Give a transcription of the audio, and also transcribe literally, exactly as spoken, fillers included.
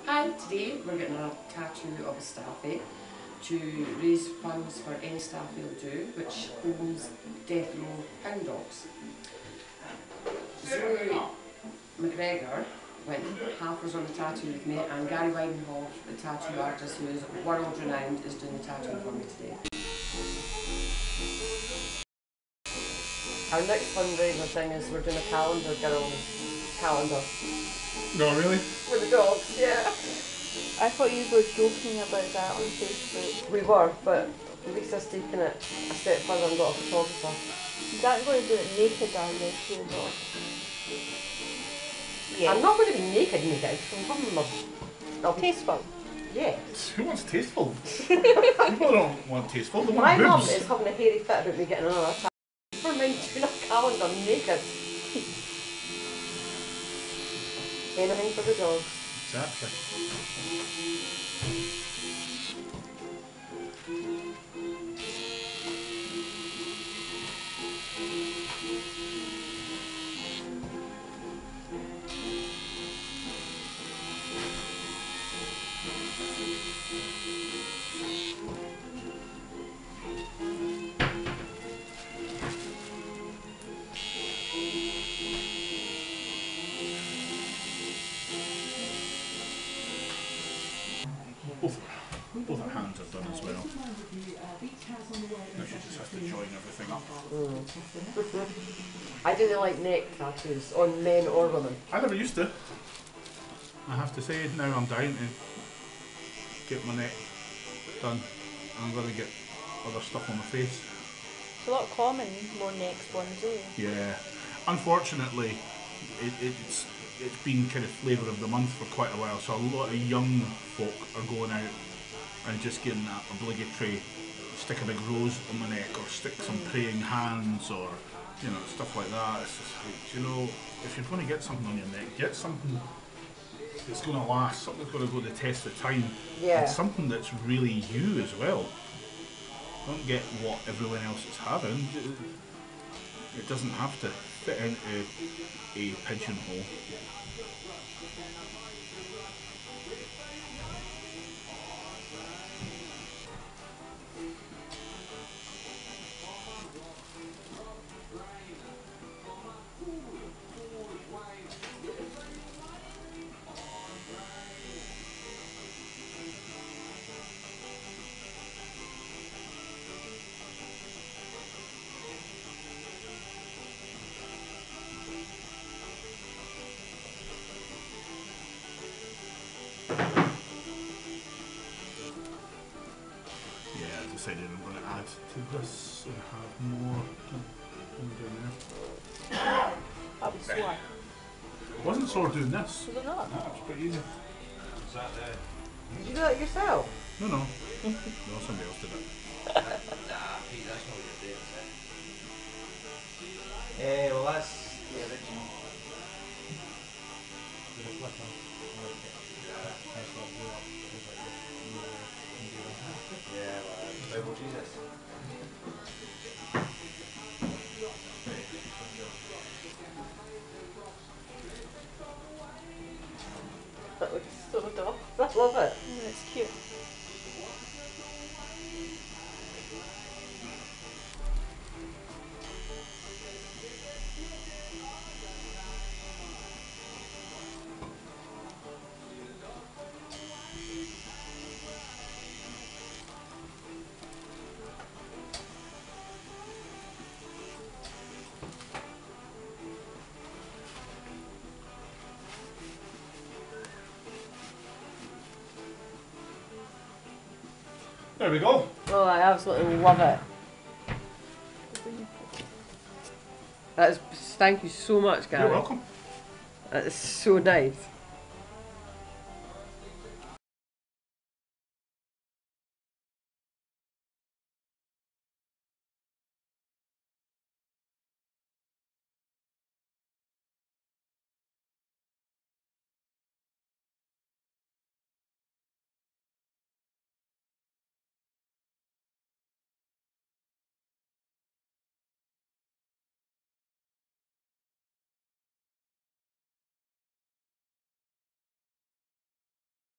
And today we're getting a tattoo of a Staffie to raise funds for any Staffie will do, which owns death row hound dogs. Zoe McGregor went halfers on the tattoo with me, and Gary Weidenhoff, the tattoo artist who is world renowned, is doing the tattoo for me today. Our next fundraiser thing is we're doing a calendar girl calendar. No, really? With the dogs, yeah. I thought you were joking about that on Facebook. We were, but Lisa's taken it a step further and got a photographer. You aren't going to do it naked, are you, to your dog? Yeah. I'm not going to be naked naked. I'm I'll be tasteful. Yeah. Who wants tasteful? People don't want tasteful, they want My mum boobs. is having a hairy fit about me getting another tattoo. Never mind doing a calendar naked. Anything for the dogs. Exactly. Both, both our hands are done as well. Now she just has to join everything up. Mm. I didn't like neck tattoos on men or women. I never used to. I have to say, now I'm dying to get my neck done. I'm going to get other stuff on my face. It's a lot common, more necks ones, eh? Yeah. Unfortunately, it, it's it's been kind of flavour of the month for quite a while, so a lot of young folk are going out and just getting that obligatory stick a big rose on my neck or stick some praying hands or, you know, stuff like that. It's just like, you know, if you're going to get something on your neck, get something that's going to last, something that's going to go the test of time, yeah. And something that's really you as well. Don't get what everyone else is having. It doesn't have to fit into a pigeonhole. Decided I'm going to add to this and have more than doing there. That was sore. It wasn't sore doing this. Was it not? No, it was pretty easy. Is that the... Did you do that yourself? No, no. No, somebody else did it. Nah, Pete, that's not what you're doing, is it? Eh, well that's the original. With a flipper. That's what I blew up. Yeah, well, Bible Jesus. That looks so dull. I love it. Mm, it's cute. There we go. Oh, I absolutely love it. That is, thank you so much, Gary. You're welcome. That is so nice.